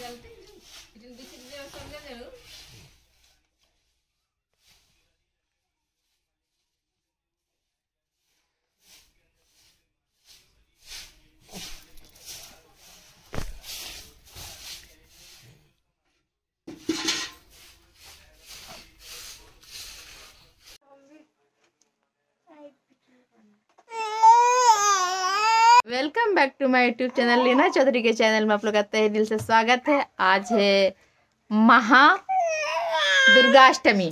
Welcome back to my YouTube channel. Leena Chaudhary के channel में आप लोग का तहे दिल से स्वागत है। आज है महा दुर्गाष्टमी,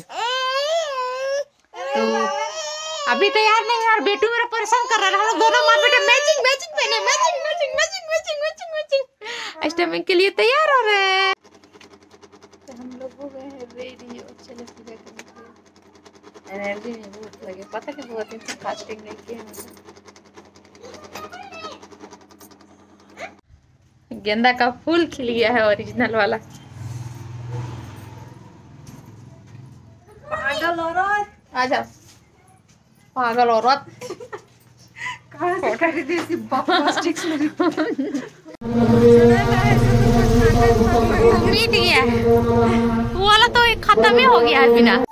तो अभी तैयार नहीं है और बेटू मेरा परेशान कर रहा है। हम लोग दोनों माँ बेटे मैचिंग मैचिंग पहने, matching matching matching matching matching matching Ashtami के लिए तैयार हो रहे हैं। तो हम लोग हो गए हैं रेडी और चले पूजा करने के लिए। एनर्जी नहीं बहुत लगे, पता नहीं बहुत दिन से फास्टिंग नहीं किया है। गेंदा का फूल खिल गया है ओरिजिनल वाला। पागल औरत आ जाओ, पागल औरत कहाँ से खरीदी थी प्लास्टिक में? मिट गया है वो वाला, तो एक खत्म ही हो गया है बिना।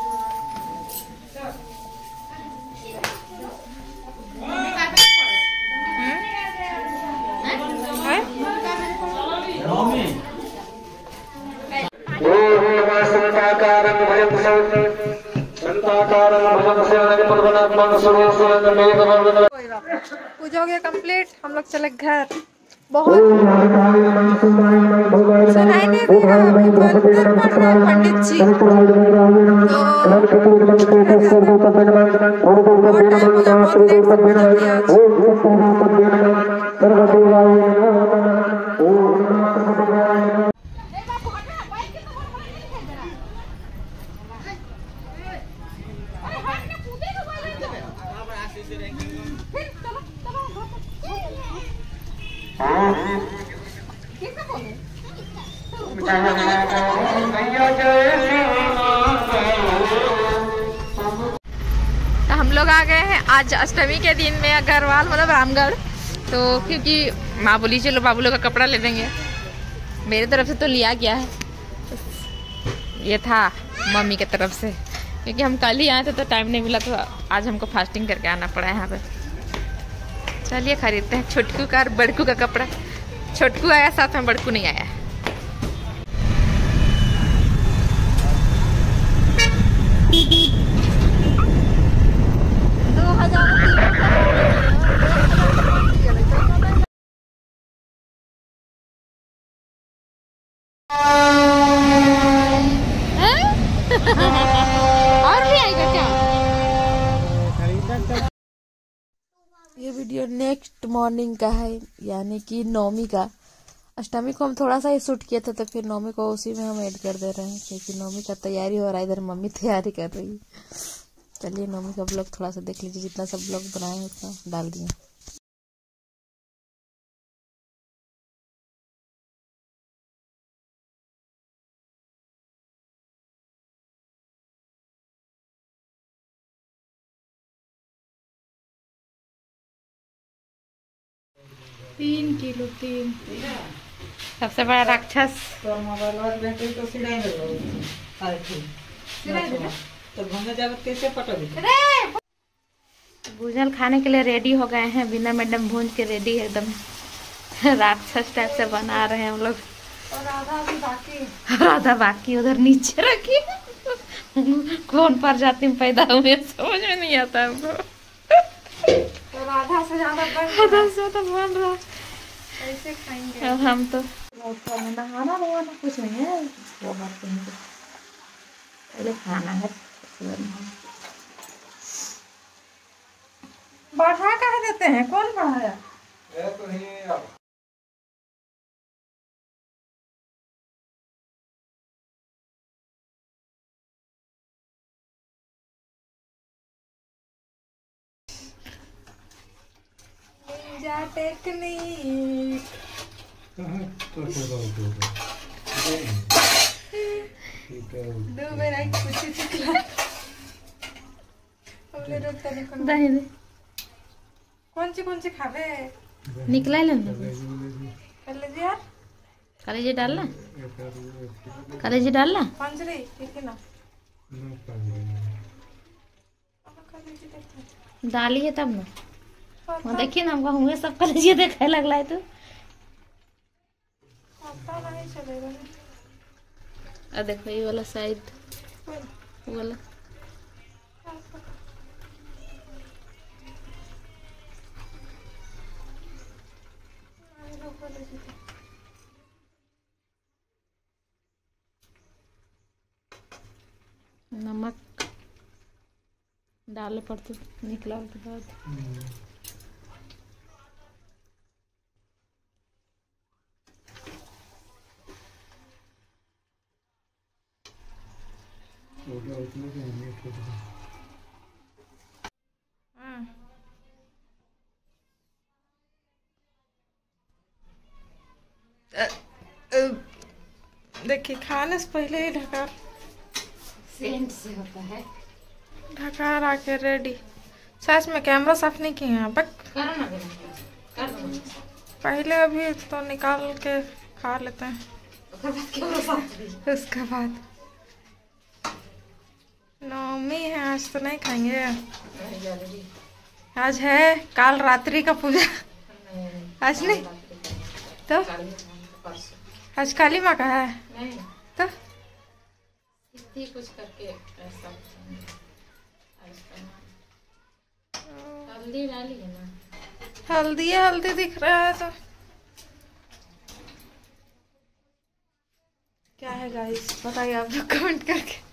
पूजा हो गया कंप्लीट, हम लोग चले घर। बहुत सुनाई नहीं दे रहा, अभी मंदिर पढ़ रहे हैं पंडित जी, तो बहुत टाइम हो गया, बहुत लेट से पूजा किया आज। तो हम लोग आ गए हैं आज अष्टमी के दिन में अग्रवाल मतलब रामगढ़, तो क्योंकि माँ बोली चलो बाबू लोग का कपड़ा ले देंगे। मेरे तरफ से तो लिया गया है, ये था मम्मी की तरफ से, क्योंकि हम कल ही आए थे तो टाइम नहीं मिला, तो आज हमको फास्टिंग करके आना पड़ा है यहाँ पे। चलिए खरीदते हैं छोटकू का और बड़कू का कपड़ा। छोटकू आया साथ में, बड़कू नहीं आया। और भी आएगा क्या? ये वीडियो नेक्स्ट मॉर्निंग का है, यानी कि नौमी का। अष्टमी को हम थोड़ा सा ही शूट किया था, तो फिर नौमी को उसी में हम ऐड कर दे रहे हैं, क्योंकि नौमी का तैयारी हो रहा है। इधर मम्मी तैयारी कर रही है। चलिए नौमी का ब्लॉग थोड़ा सा देख लीजिए, जितना सब ब्लॉग बनाए हैं उतना डाल दिए। तीन किलो सबसे बड़ा राक्षस। भूजल खाने के लिए रेडी हो गए हैं। बिना मैडम भूंज के रेडी है एकदम, राक्षस टाइप से बना रहे हैं हम लोग। और आधा बाकी उधर नीचे रखी। कौन प्रजाति में पैदा हुए समझ में नहीं आता हमको। और आधा से ज्यादा बन रहा, कैसे खाएंगे? और हम तो नहाना धोना कुछ नहीं है, पहले खाना है। बढ़ा कह देते हैं, कौन बढ़ाया? टेक्निक कौन सी खावे निकला यार। कलेजी डालना, कलेजी डालना। डाली है तब ना, वहाँ देखिए ना हमको हुए सब कलेजी देखे लगला है। तो देखो ये वाला साइड वाला नमक डाले पड़ते निकला के बाद। देखिए खाने से पहले ही ढका सेंट से होता है। ढका रखे रेडी। सच में कैमरा साफ नहीं किए हैं बक पहले अभी तो निकाल के खा लेते हैं, उसके बाद नवमी है, आज तो नहीं खाएंगे। आज है काल रात्रि का पूजा। आज नहीं तो आज काली माँ का है तो कुछ करके ऐसा हल्दी डाली है ना, हल्दी दिख रहा है। तो क्या है गाइस बताइए आप लोग कमेंट करके।